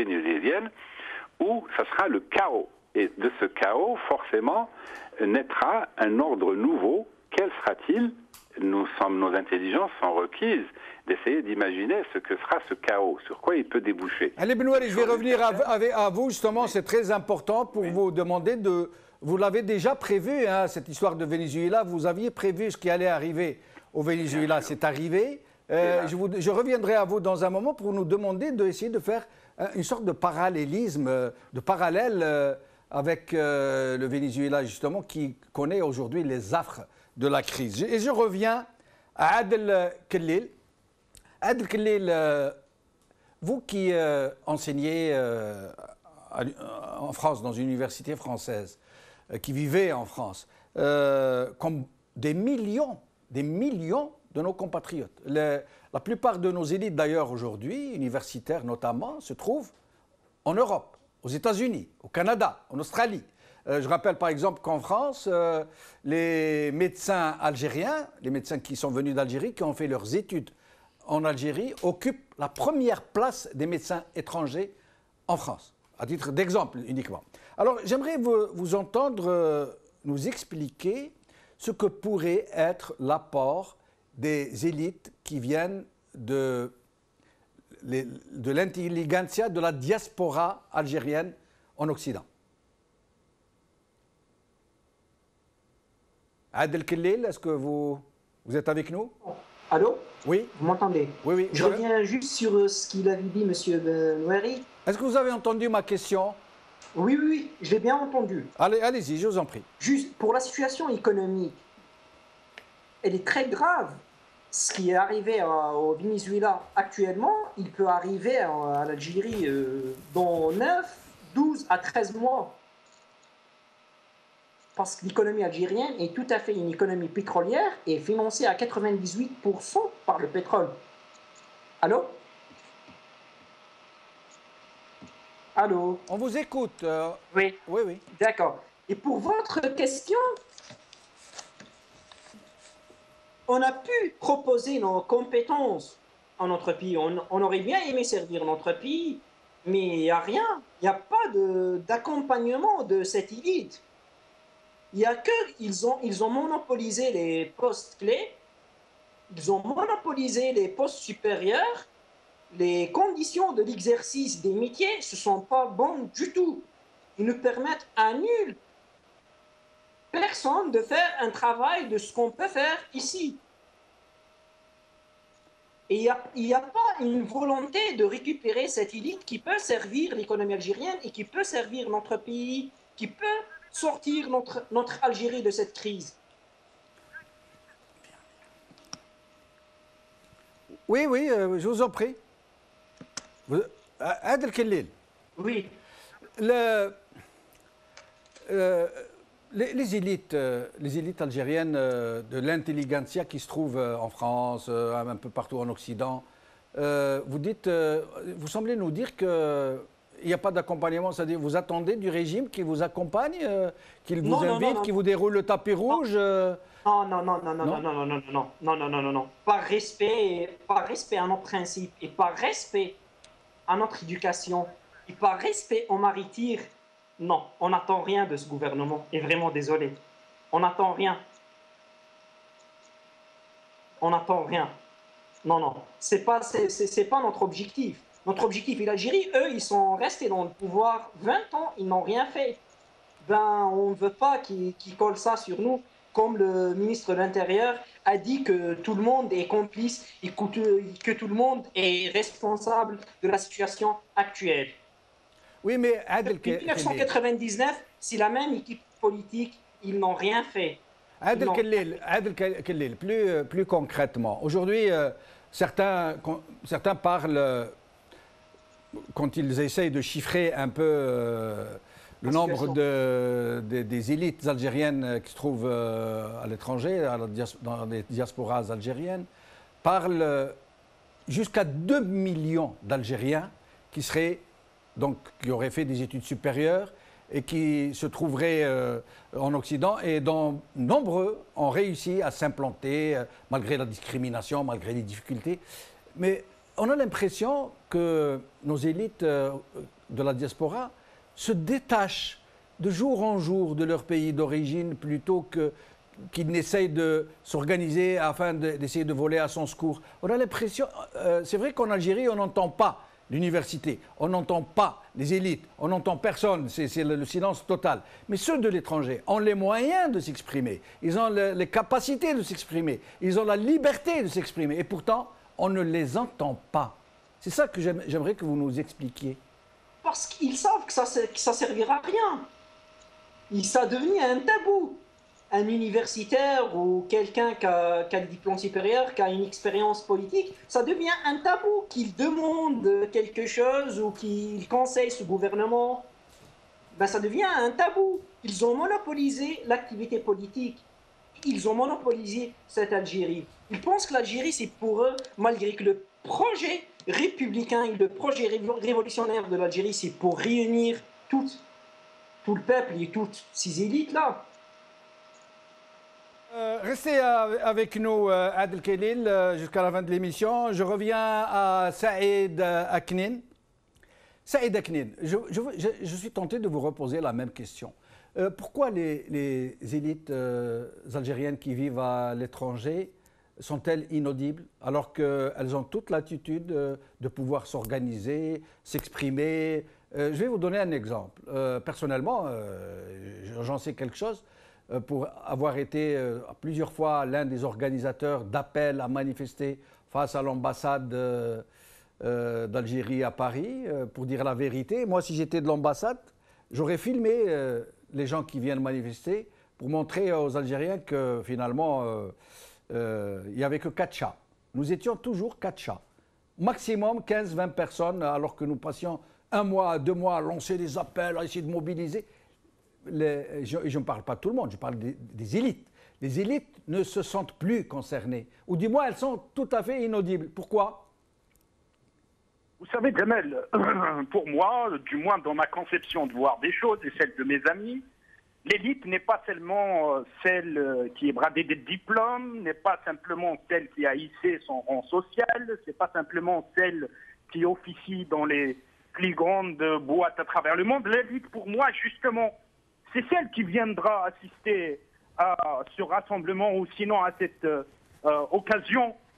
où ça sera le chaos. Et de ce chaos, forcément, naîtra un ordre nouveau. Quel sera-t-il? Nos intelligences sont requises d'essayer d'imaginer ce que sera ce chaos, sur quoi il peut déboucher. Ali Benouari, je vais revenir à vous, justement, c'est très important pour vous demander de... Vous l'avez déjà prévu, hein, cette histoire de Venezuela, vous aviez prévu ce qui allait arriver au Venezuela, c'est arrivé. Je reviendrai à vous dans un moment pour nous demander d'essayer de faire une sorte de parallélisme, de parallèle avec le Venezuela, justement, qui connaît aujourd'hui les affres de la crise. Et je reviens à Adel Kellil. Adel Kellil, vous qui enseignez en France, dans une université française, qui vivez en France, comme des millions de nos compatriotes. La plupart de nos élites, d'ailleurs, aujourd'hui, universitaires notamment, se trouvent en Europe, aux États-Unis, au Canada, en Australie. Je rappelle par exemple qu'en France, les médecins algériens, les médecins qui sont venus d'Algérie, qui ont fait leurs études en Algérie, occupent la première place des médecins étrangers en France, à titre d'exemple uniquement. Alors, j'aimerais vous entendre nous expliquer ce que pourrait être l'apport des élites qui viennent de l'intelligentsia, de la diaspora algérienne en Occident. Adel Kellil, est-ce que vous êtes avec nous? Allô? Oui. Vous m'entendez? Oui, oui. Je reviens juste sur ce qu'il avait dit, M. Benouari. Est-ce que vous avez entendu ma question? Oui, oui, oui, je l'ai bien entendu. Allez-y, je vous en prie. Juste pour la situation économique, elle est très grave. Ce qui est arrivé au Venezuela actuellement, il peut arriver à l'Algérie dans 9, 12 à 13 mois. Parce que l'économie algérienne est tout à fait une économie pétrolière et financée à 98% par le pétrole. Allô? Allô? On vous écoute. Oui. Oui, oui. D'accord. Et pour votre question, on a pu proposer nos compétences en notre pays. On aurait bien aimé servir notre pays, mais il n'y a rien. Il n'y a pas d'accompagnement de cette élite. Il y a que ils ont monopolisé les postes clés, ils ont monopolisé les postes supérieurs, les conditions de l'exercice des métiers ne sont pas bonnes du tout. Ils ne permettent à nul personne de faire un travail de ce qu'on peut faire ici. Et il n'y a pas une volonté de récupérer cette élite qui peut servir l'économie algérienne et qui peut servir notre pays, qui peut sortir notre Algérie de cette crise. Oui, oui, je vous en prie. Adel Kellil. Oui. Les élites algériennes de l'intelligentsia qui se trouvent en France, un peu partout en Occident, vous semblez nous dire qu'il n'y a pas d'accompagnement, c'est-à-dire vous attendez du régime qui vous accompagne, qu'il vous invite, qui vous déroule le tapis rouge Non. Par respect à nos principes et par respect à notre éducation et par respect aux martyrs, non, on n'attend rien de ce gouvernement. Et vraiment désolé, on n'attend rien. On n'attend rien. Non, c'est pas notre objectif. Notre objectif est l'Algérie. Eux, ils sont restés dans le pouvoir 20 ans, ils n'ont rien fait. Ben, on ne veut pas qu'ils collent ça sur nous. Comme le ministre de l'Intérieur a dit que tout le monde est complice et que tout le monde est responsable de la situation actuelle. Oui, mais depuis 1999, c'est la même équipe politique, ils n'ont rien fait. Adel Kellil, plus concrètement, aujourd'hui, certains parlent, quand ils essayent de chiffrer un peu le nombre des élites algériennes qui se trouvent à l'étranger, dans les diasporas algériennes, parlent jusqu'à 2 millions d'Algériens qui auraient fait des études supérieures et qui se trouveraient en Occident, et dont nombreux ont réussi à s'implanter malgré la discrimination, malgré les difficultés. Mais on a l'impression que nos élites de la diaspora se détachent de jour en jour de leur pays d'origine plutôt qu'ils n'essayent de s'organiser afin d'essayer de voler à son secours. On a l'impression, c'est vrai qu'en Algérie, on n'entend pas l'université, on n'entend pas les élites, on n'entend personne, c'est le silence total. Mais ceux de l'étranger ont les moyens de s'exprimer, ils ont les capacités de s'exprimer, ils ont la liberté de s'exprimer, et pourtant, on ne les entend pas. C'est ça que j'aimerais que vous nous expliquiez. Parce qu'ils savent que ça servira à rien. Ça a devenu un tabou. Un universitaire ou quelqu'un qui a le diplôme supérieur, qui a une expérience politique, ça devient un tabou, qu'il demande quelque chose ou qu'il conseille ce gouvernement. Ben, ça devient un tabou. Ils ont monopolisé l'activité politique. Ils ont monopolisé cette Algérie. Ils pensent que l'Algérie, c'est pour eux, malgré que le projet républicain et le projet révolutionnaire de l'Algérie, c'est pour réunir tout le peuple et toutes ces élites-là. Restez avec nous, Adel Kellil, jusqu'à la fin de l'émission. Je reviens à Saïd Aknin. Saïd Aknin, je suis tenté de vous reposer la même question. Pourquoi les élites algériennes qui vivent à l'étranger sont-elles inaudibles alors qu'elles ont toute l'attitude de pouvoir s'organiser, s'exprimer? Je vais vous donner un exemple. Personnellement, j'en sais quelque chose. Pour avoir été plusieurs fois l'un des organisateurs d'appels à manifester face à l'ambassade d'Algérie à Paris, pour dire la vérité. Moi, si j'étais de l'ambassade, j'aurais filmé les gens qui viennent manifester pour montrer aux Algériens que finalement, il n'y avait que 4 chats. Nous étions toujours 4 chats. Maximum 15-20 personnes, alors que nous passions 1 mois, 2 mois à lancer des appels, à essayer de mobiliser. Je ne parle pas de tout le monde, je parle des élites. Les élites ne se sentent plus concernées, ou du moins elles sont tout à fait inaudibles. Pourquoi? Vous savez, Jamel, pour moi, du moins dans ma conception de voir des choses et celle de mes amis, l'élite n'est pas seulement celle qui est bradée des diplômes, n'est pas simplement celle qui a hissé son rang social, c'est pas simplement celle qui officie dans les plus grandes boîtes à travers le monde. L'élite, pour moi, justement, c'est celle qui viendra assister à ce rassemblement ou sinon à cette occasion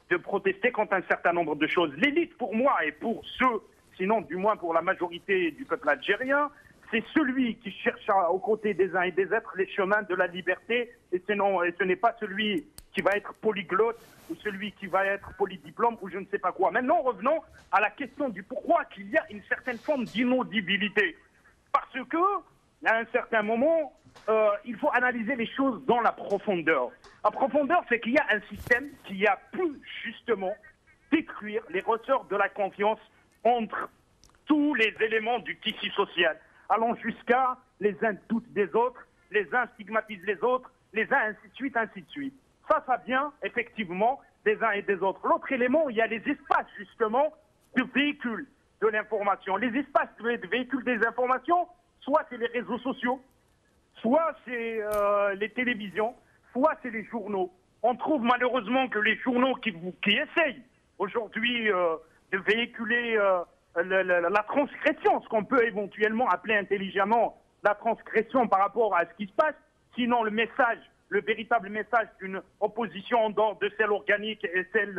de protester contre un certain nombre de choses. L'élite, pour moi, et pour ceux, sinon du moins pour la majorité du peuple algérien, c'est celui qui cherche aux côtés des uns et des autres les chemins de la liberté, et ce n'est pas celui qui va être polyglotte ou celui qui va être polydiplôme ou je ne sais pas quoi. Maintenant, revenons à la question du pourquoi qu'il y a une certaine forme d'inaudibilité. Parce que, à un certain moment, il faut analyser les choses dans la profondeur. La profondeur, c'est qu'il y a un système qui a pu justement détruire les ressorts de la confiance entre tous les éléments du tissu social, allant jusqu'à les uns doutent des autres, les uns stigmatisent les autres, les uns ainsi de suite, ainsi de suite. Ça vient effectivement des uns et des autres. L'autre élément, il y a les espaces justement de véhicules de l'information. Les espaces de véhicules des informations, soit c'est les réseaux sociaux, soit c'est les télévisions, soit c'est les journaux. On trouve malheureusement que les journaux qui essayent aujourd'hui de véhiculer la transgression, ce qu'on peut éventuellement appeler intelligemment la transgression par rapport à ce qui se passe, sinon le message, le véritable message d'une opposition en dehors de celle organique et celle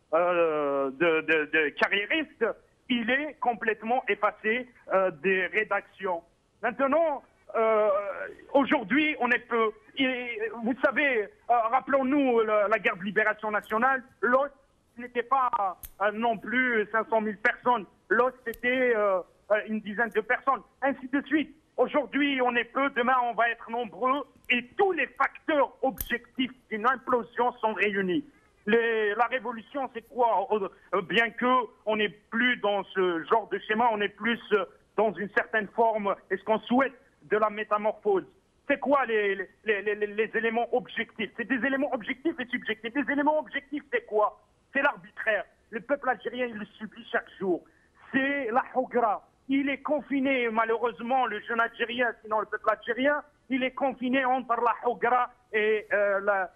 de carriériste, il est complètement effacé des rédactions. Maintenant, aujourd'hui, on est peu. Et, vous savez, rappelons-nous la guerre de libération nationale, l'OS n'était pas non plus 500 000 personnes. L'OS, c'était une dizaine de personnes, ainsi de suite. Aujourd'hui, on est peu, demain, on va être nombreux, et tous les facteurs objectifs d'une implosion sont réunis. La révolution, c'est quoi? Bien qu'on n'est plus dans ce genre de schéma, on est plus dans une certaine forme, est-ce qu'on souhaite de la métamorphose? C'est quoi les éléments objectifs? C'est des éléments objectifs et subjectifs. Les éléments objectifs, c'est quoi? C'est l'arbitraire. Le peuple algérien, il le subit chaque jour. C'est la hogra. Il est confiné, malheureusement, le jeune Algérien, sinon le peuple algérien, il est confiné entre la hogra et la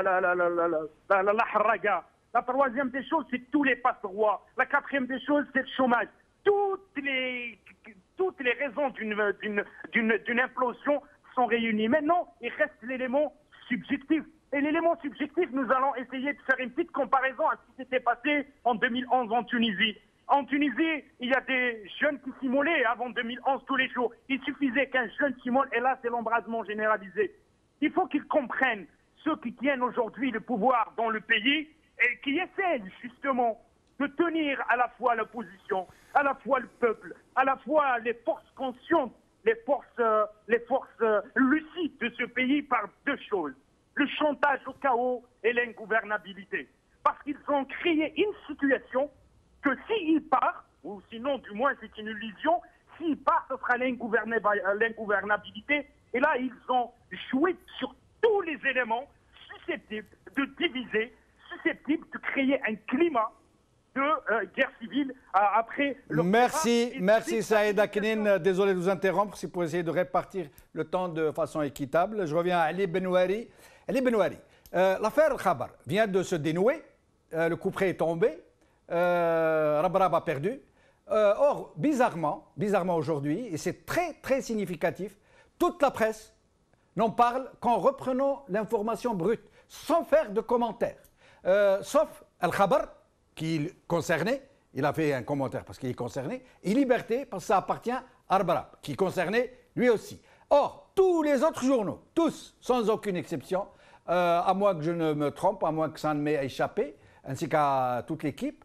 harraga. La troisième des choses, c'est tous les passe-droits. La quatrième des choses, c'est le chômage. Toutes les raisons d'une implosion sont réunies. Maintenant, il reste l'élément subjectif. Et l'élément subjectif, nous allons essayer de faire une petite comparaison à ce qui s'était passé en 2011 en Tunisie. En Tunisie, il y a des jeunes qui s'immolaient avant 2011 tous les jours. Il suffisait qu'un jeune s'immole et là, c'est l'embrasement généralisé. Il faut qu'ils comprennent, ceux qui tiennent aujourd'hui le pouvoir dans le pays et qui essaient justement de tenir à la fois l'opposition, à la fois le peuple, à la fois les forces conscientes, les forces lucides de ce pays par deux choses. Le chantage au chaos et l'ingouvernabilité. Parce qu'ils ont créé une situation que s'il part, ou sinon du moins c'est une illusion, s'il part, ce sera l'ingouvernabilité. Et là, ils ont joué sur tous les éléments susceptibles de diviser, susceptibles de créer un climat de guerre civile après le... Merci Saïd Aknin. Désolé de vous interrompre, c'est pour essayer de répartir le temps de façon équitable. Je reviens à Ali Benouari. Ali Benouari, l'affaire Khabar vient de se dénouer, le coup près est tombé, Rabrab a perdu. Or, bizarrement aujourd'hui, et c'est très très significatif, toute la presse n'en parle qu'en reprenant l'information brute, sans faire de commentaires. Sauf Al-Khabar, qui concernait, il a fait un commentaire parce qu'il est concerné, et Liberté, parce que ça appartient à Rabrab, qui concernait lui aussi. Or, tous les autres journaux, tous, sans aucune exception, à moins que je ne me trompe, à moins que ça ne m'ait échappé, ainsi qu'à toute l'équipe,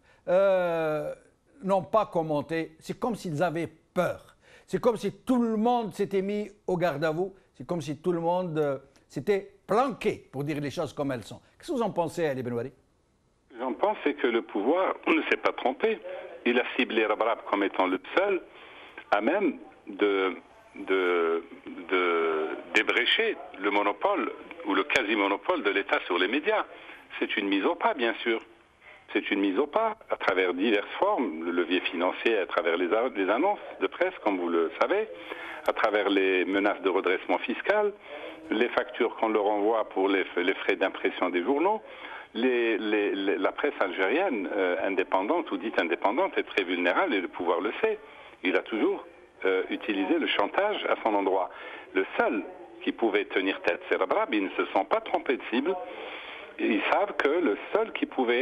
n'ont pas commenté. C'est comme s'ils avaient peur. C'est comme si tout le monde s'était mis au garde à vous. C'est comme si tout le monde s'était planqué, pour dire les choses comme elles sont. Qu'est-ce que vous en pensez, Ali Benouari? J'en pense que le pouvoir ne s'est pas trompé. Il a ciblé Rabrab comme étant le seul à même de débrécher le monopole ou le quasi-monopole de l'État sur les médias. C'est une mise au pas, bien sûr. C'est une mise au pas à travers diverses formes, le levier financier, à travers les annonces de presse, comme vous le savez, à travers les menaces de redressement fiscal, les factures qu'on leur envoie pour les frais d'impression des journaux. La presse algérienne, indépendante ou dite indépendante, est très vulnérable et le pouvoir le sait. Il a toujours utilisé le chantage à son endroit. Le seul qui pouvait tenir tête, c'est Rabrab. Ils ne se sont pas trompés de cible. Ils savent que le seul qui pouvait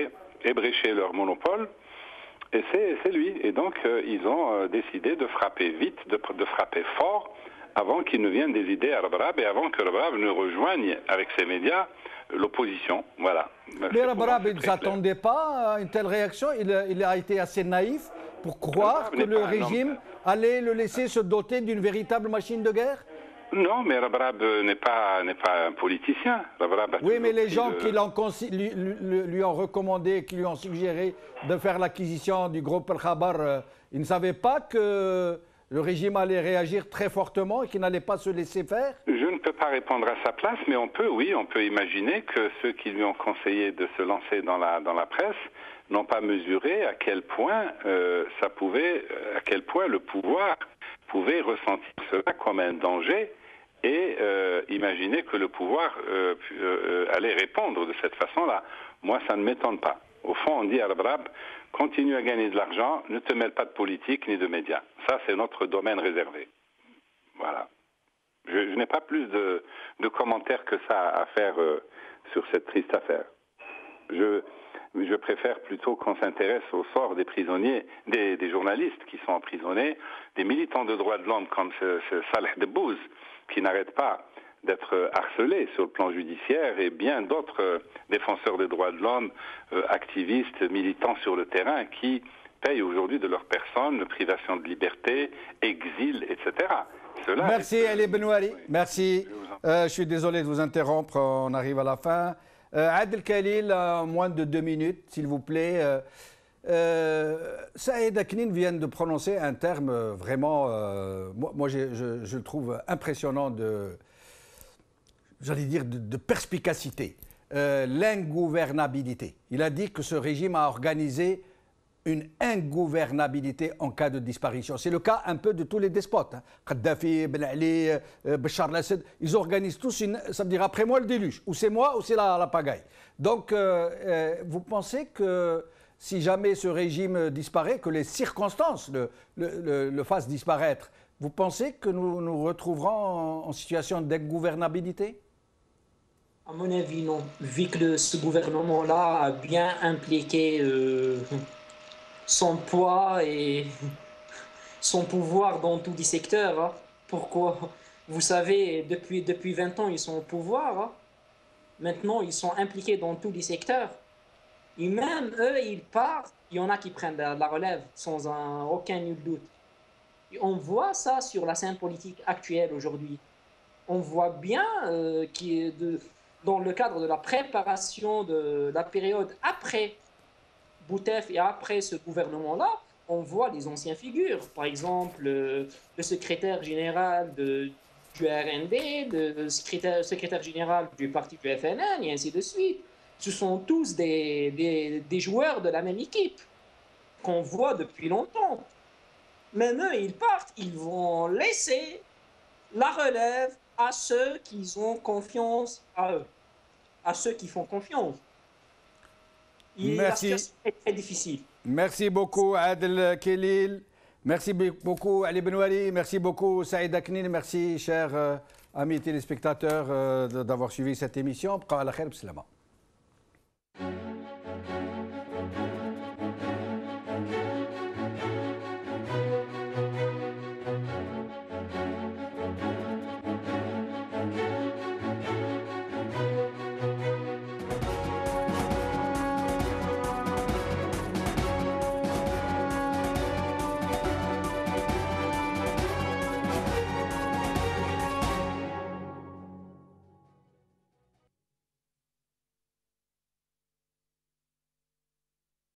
ébrécher leur monopole. Et c'est lui. Et donc, ils ont décidé de frapper vite, de frapper fort, avant qu'il ne vienne des idées Rabrab et avant que Rabrab ne rejoigne avec ses médias l'opposition. Voilà. Mais Rabrab ne s'attendait pas à une telle réaction. Il a été assez naïf pour croire que le régime allait le laisser se doter d'une véritable machine de guerre. Non, mais Rabrab n'est pas un politicien. Oui, mais les gens qui lui ont recommandé, qui lui ont suggéré de faire l'acquisition du groupe Al-Khabar, ils ne savaient pas que le régime allait réagir très fortement et qu'il n'allait pas se laisser faire? Je ne peux pas répondre à sa place, mais on peut imaginer que ceux qui lui ont conseillé de se lancer dans la presse n'ont pas mesuré à quel point à quel point le pouvoir pouvait ressentir cela comme un danger et imaginer que le pouvoir allait répondre de cette façon-là. Moi, ça ne m'étonne pas. Au fond, on dit à Rabrab, continue à gagner de l'argent, ne te mêle pas de politique ni de médias. Ça, c'est notre domaine réservé. Voilà. Je n'ai pas plus de commentaires que ça à faire sur cette triste affaire. Je préfère plutôt qu'on s'intéresse au sort des prisonniers, des journalistes qui sont emprisonnés, des militants de droits de l'homme comme ce Saleh Debbouz, qui n'arrête pas d'être harcelé sur le plan judiciaire, et bien d'autres défenseurs des droits de l'homme, activistes, militants sur le terrain, qui payent aujourd'hui de leur personne privation de liberté, exil, etc. Merci Ali Benouari, merci. Je suis désolé de vous interrompre, on arrive à la fin. Adel Khalil, moins de 2 minutes, s'il vous plaît. Saïd Aknin vient de prononcer un terme vraiment, moi je le trouve impressionnant j'allais dire de perspicacité, l'ingouvernabilité. Il a dit que ce régime a organisé une ingouvernabilité en cas de disparition. C'est le cas un peu de tous les despotes. Kadhafi, Ben Ali, Bachar al-Assad, ils organisent tous ça veut dire après moi le déluge. Ou c'est moi ou c'est la pagaille. Donc vous pensez que si jamais ce régime disparaît, que les circonstances le fassent disparaître, vous pensez que nous nous retrouverons en situation d'ingouvernabilité? À mon avis, non. Vu que ce gouvernement-là a bien impliqué son poids et son pouvoir dans tous les secteurs. Hein. Pourquoi? Vous savez, depuis 20 ans, ils sont au pouvoir. Hein. Maintenant, ils sont impliqués dans tous les secteurs. Et même eux, ils partent. Il y en a qui prennent la relève sans aucun nul doute. Et on voit ça sur la scène politique actuelle aujourd'hui. On voit bien dans le cadre de la préparation de la période après Boutef et après ce gouvernement-là, on voit les anciennes figures. Par exemple, le secrétaire général du RND, le secrétaire général du parti du FNN, et ainsi de suite. Ce sont tous des joueurs de la même équipe qu'on voit depuis longtemps. Même eux, ils partent, ils vont laisser la relève à ceux qui ont confiance à eux, à ceux qui font confiance. Merci. La situation est très difficile. Merci beaucoup Adel Khalil, merci beaucoup Ali Benouari, merci beaucoup Saïd Aknin, merci chers amis téléspectateurs d'avoir suivi cette émission. Bqa ala khair, b'slama.